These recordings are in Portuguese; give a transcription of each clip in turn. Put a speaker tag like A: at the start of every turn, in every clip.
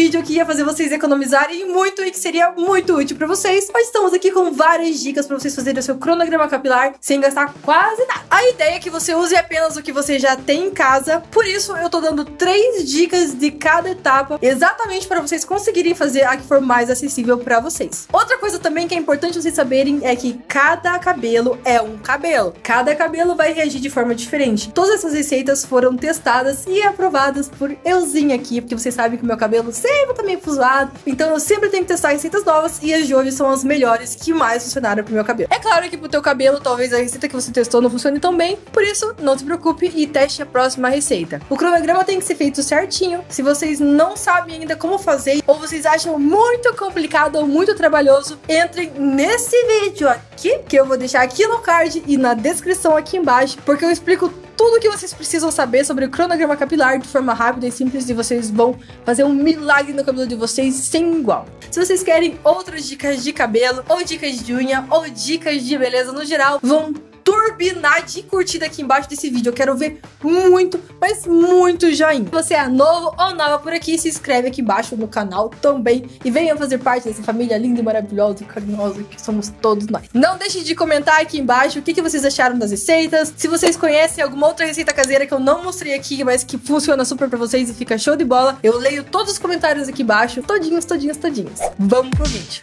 A: vídeo que ia fazer vocês economizarem muito e que seria muito útil pra vocês. Nós estamos aqui com várias dicas pra vocês fazerem o seu cronograma capilar sem gastar quase nada. A ideia é que você use apenas o que você já tem em casa, por isso eu tô dando 3 dicas de cada etapa, exatamente para vocês conseguirem fazer a que for mais acessível pra vocês. Outra coisa também que é importante vocês saberem é que cada cabelo é um cabelo. Cada cabelo vai reagir de forma diferente. Todas essas receitas foram testadas e aprovadas por euzinha aqui, porque vocês sabem que o meu cabelo sempre tá meio zoado, então eu sempre tenho que testar receitas novas e as de hoje são as melhores que mais funcionaram pro meu cabelo. É claro que pro teu cabelo talvez a receita que você testou não funcione tão bem, por isso não se preocupe e teste a próxima receita. O cronograma tem que ser feito certinho. Se vocês não sabem ainda como fazer ou vocês acham muito complicado ou muito trabalhoso, entrem nesse vídeo aqui, que eu vou deixar aqui no card e na descrição aqui embaixo, porque eu explico tudo o que vocês precisam saber sobre o cronograma capilar de forma rápida e simples e vocês vão fazer um milagre no cabelo de vocês sem igual. Se vocês querem outras dicas de cabelo, ou dicas de unha, ou dicas de beleza no geral, vão turbinar de curtida aqui embaixo desse vídeo. Eu quero ver muito, mas muito joinha. Se você é novo ou nova por aqui, se inscreve aqui embaixo no canal também e venha fazer parte dessa família linda e maravilhosa e carinhosa que somos todos nós. Não deixe de comentar aqui embaixo o que vocês acharam das receitas, se vocês conhecem alguma outra receita caseira que eu não mostrei aqui, mas que funciona super pra vocês e fica show de bola. Eu leio todos os comentários aqui embaixo, todinhos. Vamos pro vídeo.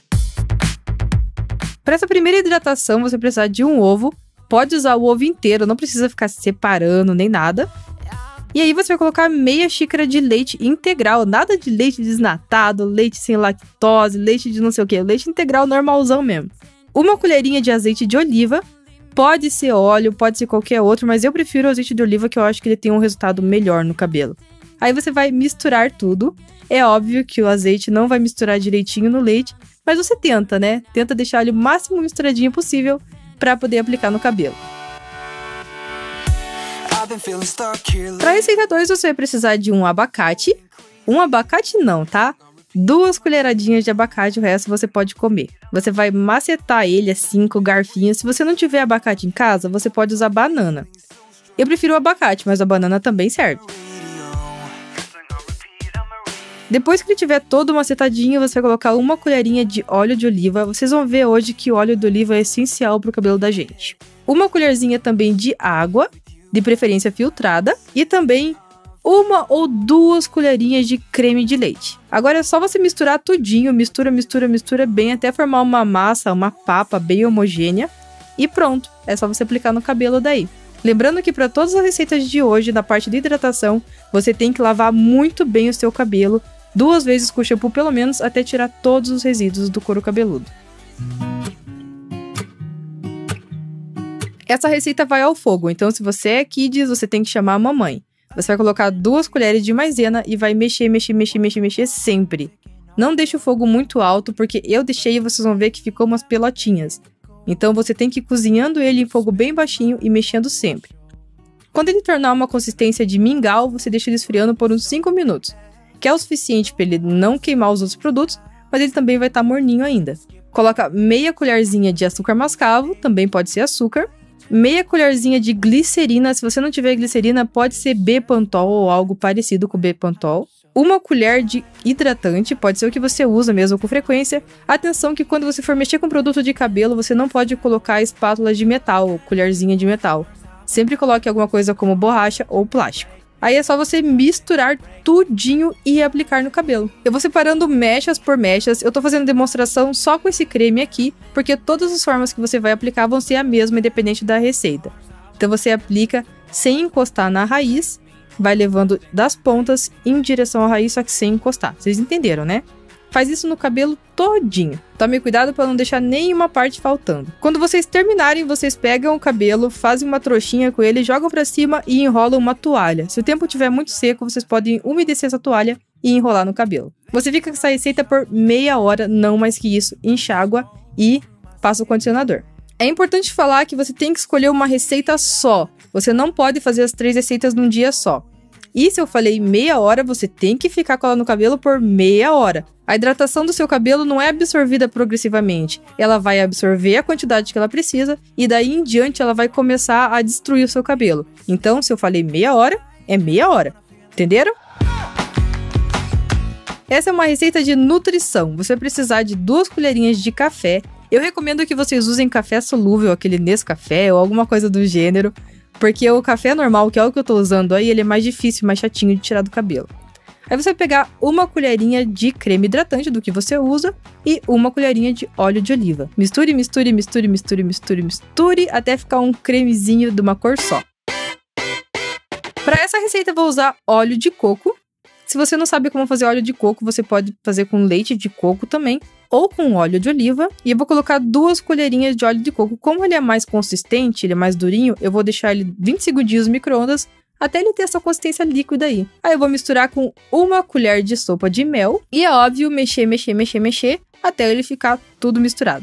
A: Para essa primeira hidratação, você precisa de um ovo. Pode usar o ovo inteiro, não precisa ficar separando nem nada. E aí você vai colocar meia xícara de leite integral, nada de leite desnatado, leite sem lactose, leite de não sei o que, leite integral normalzão mesmo. Uma colherinha de azeite de oliva, pode ser óleo, pode ser qualquer outro, mas eu prefiro o azeite de oliva que eu acho que ele tem um resultado melhor no cabelo. Aí você vai misturar tudo. É óbvio que o azeite não vai misturar direitinho no leite, mas você tenta, né? Tenta deixar ele o máximo misturadinho possível para poder aplicar no cabelo. Para receita 2, você vai precisar de um abacate. Um abacate não, tá? 2 colheradinhas de abacate, o resto você pode comer. Você vai macetar ele assim com o garfinho. Se você não tiver abacate em casa, você pode usar banana. Eu prefiro o abacate, mas a banana também serve. Depois que ele tiver todo macetadinho, você vai colocar uma colherinha de óleo de oliva. Vocês vão ver hoje que o óleo de oliva é essencial para o cabelo da gente. Uma colherzinha também de água, de preferência filtrada. E também 1 ou 2 colherinhas de creme de leite. Agora é só você misturar tudinho, mistura bem até formar uma massa, uma papa bem homogênea. E pronto, é só você aplicar no cabelo daí. Lembrando que para todas as receitas de hoje, na parte de hidratação, você tem que lavar muito bem o seu cabelo, 2 vezes com shampoo pelo menos, até tirar todos os resíduos do couro cabeludo. Essa receita vai ao fogo, então se você é kids, você tem que chamar a mamãe. Você vai colocar 2 colheres de maisena e vai mexer sempre. Não deixe o fogo muito alto, porque eu deixei e vocês vão ver que ficou umas pelotinhas. Então você tem que ir cozinhando ele em fogo bem baixinho e mexendo sempre. Quando ele tornar uma consistência de mingau, você deixa ele esfriando por uns 5 minutos. Que é o suficiente para ele não queimar os outros produtos, mas ele também vai estar morninho ainda. Coloca meia colherzinha de açúcar mascavo, também pode ser açúcar. Meia colherzinha de glicerina, se você não tiver glicerina, pode ser Bepantol ou algo parecido com Bepantol. 1 colher de hidratante, pode ser o que você usa mesmo com frequência. Atenção que quando você for mexer com produto de cabelo, você não pode colocar espátula de metal ou colherzinha de metal. Sempre coloque alguma coisa como borracha ou plástico. Aí é só você misturar tudinho e aplicar no cabelo. Eu vou separando mechas por mechas. Eu tô fazendo demonstração só com esse creme aqui, porque todas as formas que você vai aplicar vão ser a mesma, independente da receita. Então você aplica sem encostar na raiz, vai levando das pontas em direção à raiz, só que sem encostar. Vocês entenderam, né? Faz isso no cabelo todinho. Tome cuidado para não deixar nenhuma parte faltando. Quando vocês terminarem, vocês pegam o cabelo, fazem uma trouxinha com ele, jogam para cima e enrolam uma toalha. Se o tempo estiver muito seco, vocês podem umedecer essa toalha e enrolar no cabelo. Você fica com essa receita por meia hora, não mais que isso. Enxágua e passa o condicionador. É importante falar que você tem que escolher uma receita só. Você não pode fazer as 3 receitas num dia só. E se eu falei meia hora, você tem que ficar com ela no cabelo por meia hora. A hidratação do seu cabelo não é absorvida progressivamente. Ela vai absorver a quantidade que ela precisa e daí em diante ela vai começar a destruir o seu cabelo. Então, se eu falei meia hora, é meia hora. Entenderam? Essa é uma receita de nutrição. Você vai precisar de 2 colherinhas de café. Eu recomendo que vocês usem café solúvel, aquele Nescafé ou alguma coisa do gênero, porque o café normal, que é o que eu tô usando aí, ele é mais difícil, mais chatinho de tirar do cabelo. Aí você vai pegar 1 colherinha de creme hidratante do que você usa e 1 colherinha de óleo de oliva. Misture, misture, misture, misture, misture, misture, até ficar um cremezinho de uma cor só. Para essa receita eu vou usar óleo de coco. Se você não sabe como fazer óleo de coco, você pode fazer com leite de coco também, ou com óleo de oliva. E eu vou colocar 2 colherinhas de óleo de coco. Como ele é mais consistente, ele é mais durinho, eu vou deixar ele 20 segundinhos no micro-ondas, até ele ter essa consistência líquida aí. Aí eu vou misturar com 1 colher de sopa de mel. E é óbvio, mexer, mexer, mexer, mexer, até ele ficar tudo misturado.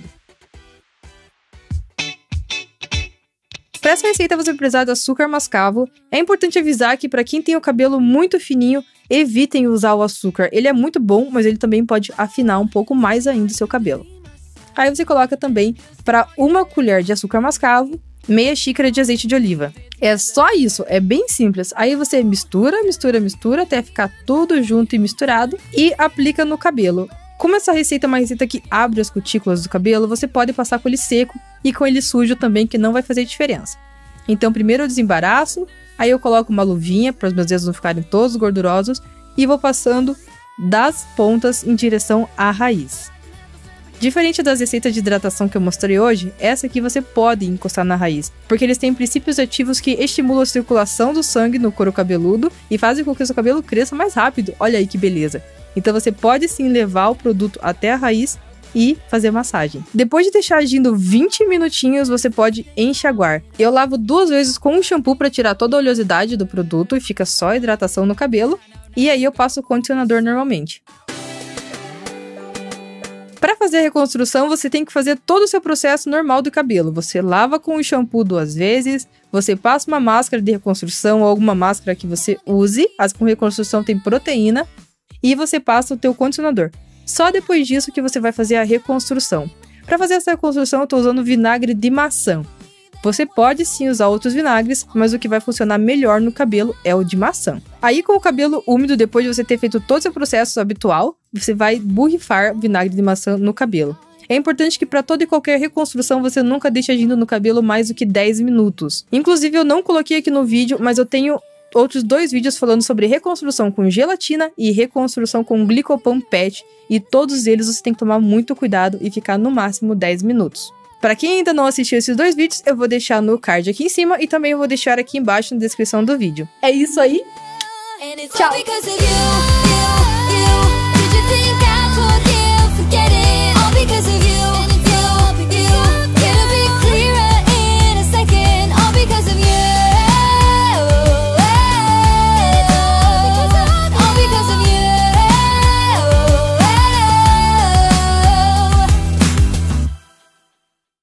A: Para essa receita você vai precisar de açúcar mascavo. É importante avisar que para quem tem o cabelo muito fininho, evitem usar o açúcar. Ele é muito bom, mas ele também pode afinar um pouco mais ainda o seu cabelo. Aí você coloca também para 1 colher de açúcar mascavo, meia xícara de azeite de oliva. É só isso, é bem simples. Aí você mistura, mistura, mistura até ficar tudo junto e misturado e aplica no cabelo. Como essa receita é uma receita que abre as cutículas do cabelo, você pode passar com ele seco e com ele sujo também, que não vai fazer diferença. Então primeiro eu desembaraço, aí eu coloco uma luvinha para os meus dedos não ficarem todos gordurosos e vou passando das pontas em direção à raiz. Diferente das receitas de hidratação que eu mostrei hoje, essa aqui você pode encostar na raiz, porque eles têm princípios ativos que estimulam a circulação do sangue no couro cabeludo e fazem com que o seu cabelo cresça mais rápido. Olha aí que beleza! Então você pode sim levar o produto até a raiz e fazer massagem. Depois de deixar agindo 20 minutinhos, você pode enxaguar. Eu lavo 2 vezes com um shampoo para tirar toda a oleosidade do produto e fica só a hidratação no cabelo. E aí eu passo o condicionador normalmente. Para fazer a reconstrução, você tem que fazer todo o seu processo normal do cabelo. Você lava com o shampoo 2 vezes, você passa uma máscara de reconstrução ou alguma máscara que você use, as com reconstrução tem proteína, e você passa o teu condicionador. Só depois disso que você vai fazer a reconstrução. Para fazer essa reconstrução, eu estou usando vinagre de maçã. Você pode sim usar outros vinagres, mas o que vai funcionar melhor no cabelo é o de maçã. Aí com o cabelo úmido, depois de você ter feito todo o seu processo habitual, você vai borrifar vinagre de maçã no cabelo. É importante que para toda e qualquer reconstrução você nunca deixe agindo no cabelo mais do que 10 minutos. Inclusive eu não coloquei aqui no vídeo, mas eu tenho outros 2 vídeos falando sobre reconstrução com gelatina e reconstrução com Glicopan PET, e todos eles você tem que tomar muito cuidado e ficar no máximo 10 minutos. Para quem ainda não assistiu esses 2 vídeos, eu vou deixar no card aqui em cima e também eu vou deixar aqui embaixo na descrição do vídeo. É isso aí. Tchau!